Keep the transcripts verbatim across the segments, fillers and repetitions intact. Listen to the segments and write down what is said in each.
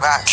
back.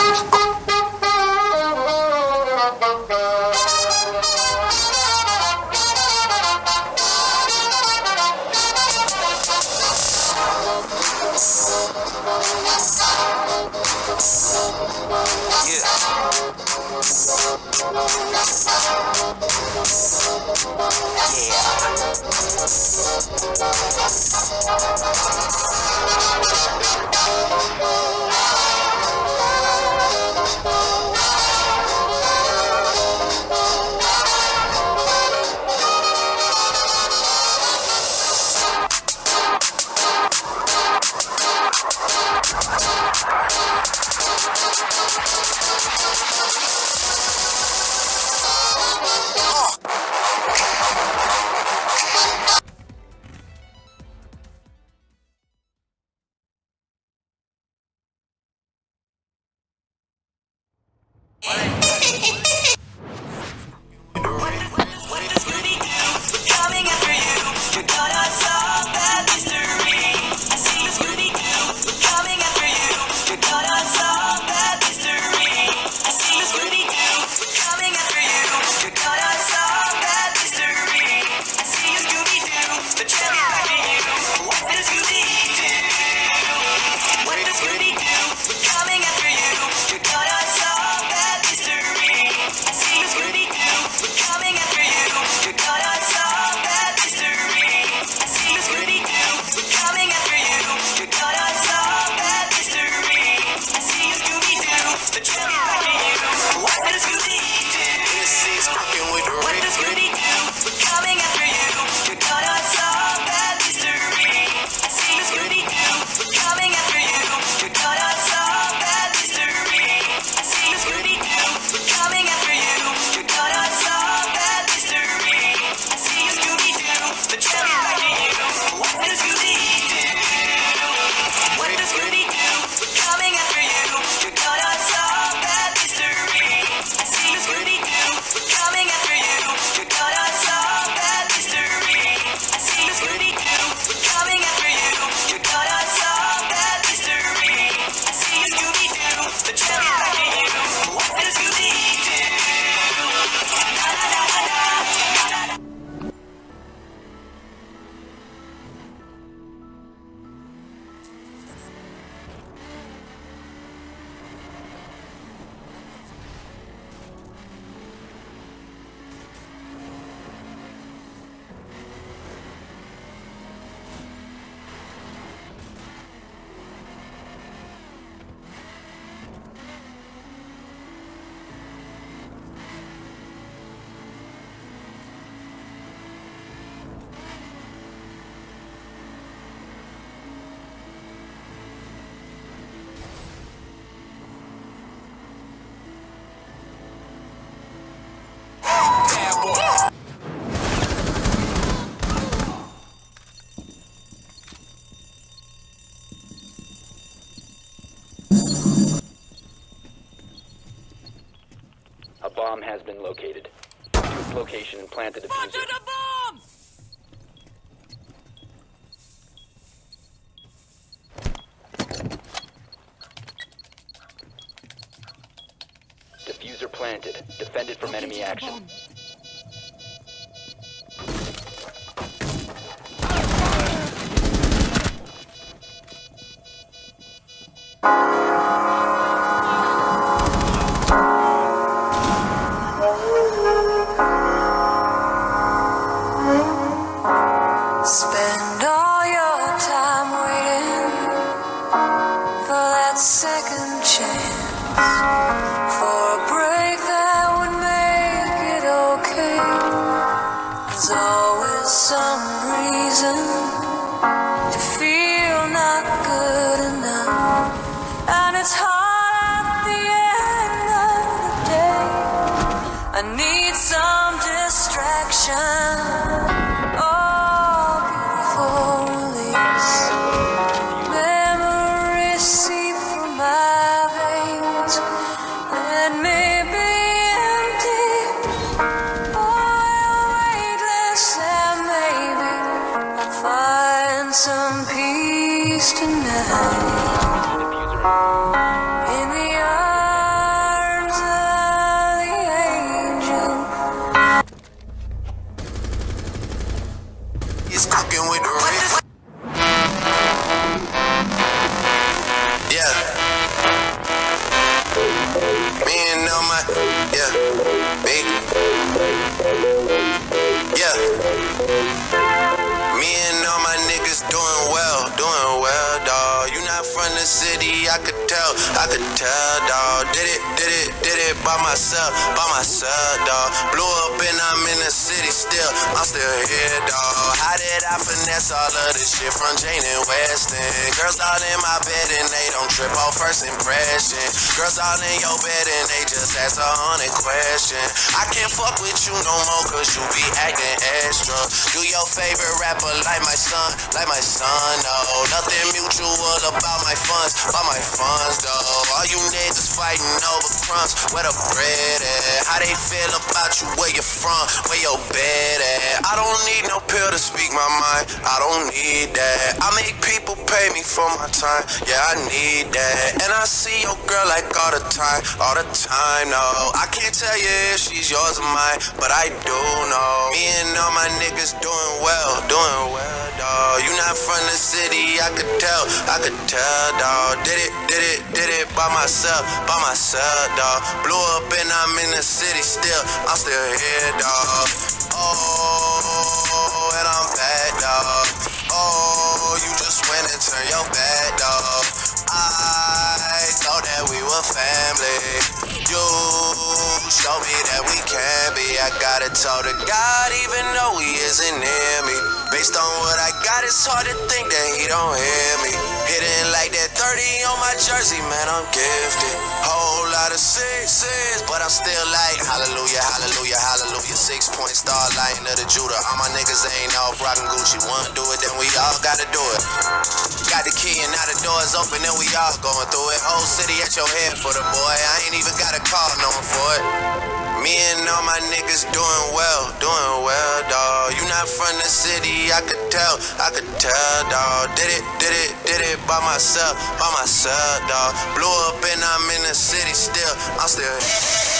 A bomb has been located. To its location and plant the diffuser. the bomb! Diffuser planted. Defend it from enemy action. Spend all your time waiting for that second chance, for a break that would make it okay. There's always some reason to feel not good enough, and it's hard at the end of the day. I need some distraction. Some peace tonight in the It's cooking with the ring. Yeah. Me and all my, yeah, me. Yeah. Me and all my niggas doing well, doing well, dawg. You not from the city, I could tell, I could tell, dawg. Did it, did it, did it by myself, by myself, dawg. Blew up and I'm in the city still, I'm still here, dawg. How did I finesse all of this shit from Jane and Weston? Girls all in my bed and they don't trip off first impression. Girls all in your bed and they just ask a hundred questions. I can't fuck with you no more cause you be acting extra. Do your favorite rapper like my son, like my son, no. Nothing mutual about my funds, about my funds, though. All you niggas fighting over crumbs, where the bread at? How they feel about you, where you from, where your bed at? I don't need no pill to speak my mind, I don't need that. I make people pay me for my time, yeah, I need that. And I see your girl like all the time, all the time, no. I can't tell you if she's yours or mine, but I do know. Me and all my niggas doing well, doing well, dawg. You not from the city, I could tell, I could tell, dawg. Did it, did it, did it by myself, by myself, dawg. Blew up and I'm in the city still, I'm still here, dawg. Oh, and I'm back, dawg. Oh, you just went and turned your back, dawg. I thought that we were family. You show me that we can be. I gotta talk to God even though he isn't near me. Based on what I got, it's hard to think that he don't hear me. Hitting like that thirty on my jersey, man, I'm gifted. Whole lot of sixes, but I'm still like hallelujah, hallelujah, hallelujah. Six point star, lion of the Judah. All my niggas ain't all rockin' Gucci. Wanna do it, then we all gotta do it. Got the key and now the door's open and we all going through it. Whole city at your head for the boy. I ain't even gotta call no one for it. Me and all my niggas doing well, doing well, dawg. You not from the city, I could tell, I could tell, dawg. Did it, did it, did it by myself, by myself, dawg. Blew up and I'm in the city still, I'm still here.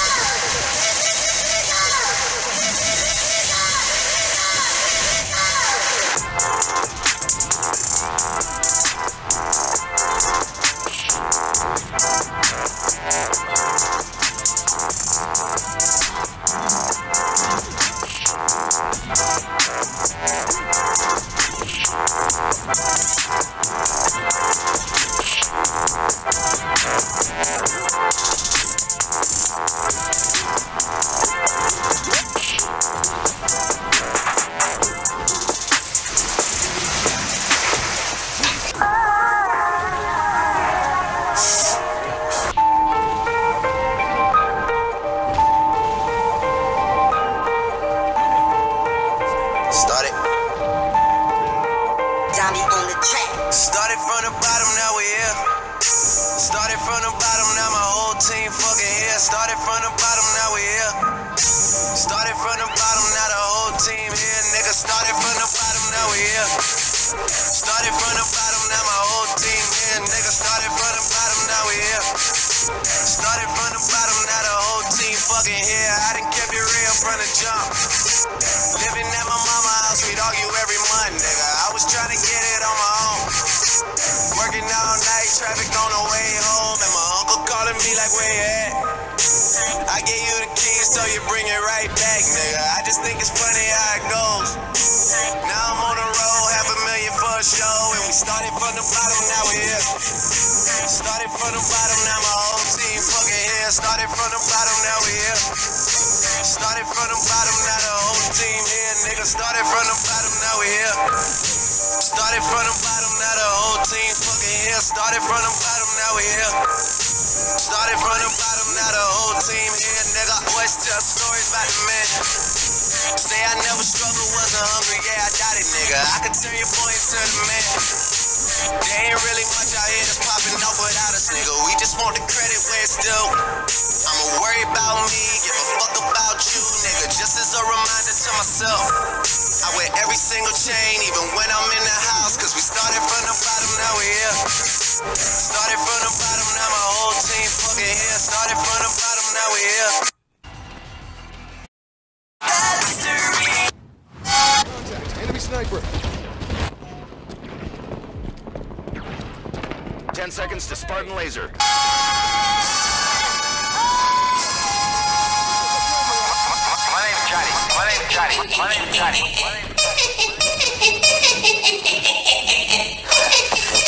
Started from the bottom, now we here. Started from the bottom, now my whole team fucking here. Started from the bottom, now we here. Started from the bottom, now the whole team here. Nigga, started from the bottom, now we here. Started from the bottom, now my whole team here. Nigga, started from the bottom, now we here. Started from the bottom, now the whole team fucking here. I done kept it real from the jump. Living at my mama's house, we'd argue every month, nigga. I was trying to get it on my own. Working all night, traffic on the way home, and my uncle calling me like, where you at? I gave you the keys, so you bring it right back, nigga. I just think it's funny how it goes. Now I'm on the road, half a million for a show, and we started from the bottom, now we here. Started from the bottom, now my whole team fucking here. Started from the bottom, now we here. Started from the bottom, now the whole team here, nigga. Started from the bottom, now we here. Started from the bottom, now the whole team fucking here. Started from the bottom, now we here. Started from the bottom, now the whole team here, nigga. Always tell stories about the man. Say I never struggled, wasn't hungry, yeah, I got it, nigga. I could turn your boy into the man. There ain't really much out here that's popping off without us, nigga. We just want the credit where it's due. I'ma worry about me, give a fuck about you, nigga. Just as a reminder to myself, I wear every single chain, even when I'm in the house. Cause we started from the bottom, now we here. Started from the bottom, now my whole team fucking here. Started from the bottom, now we here. Enemy sniper. Ten seconds to Spartan laser. My name's Johnny. My name's Johnny. My name's Johnny. My name's Johnny.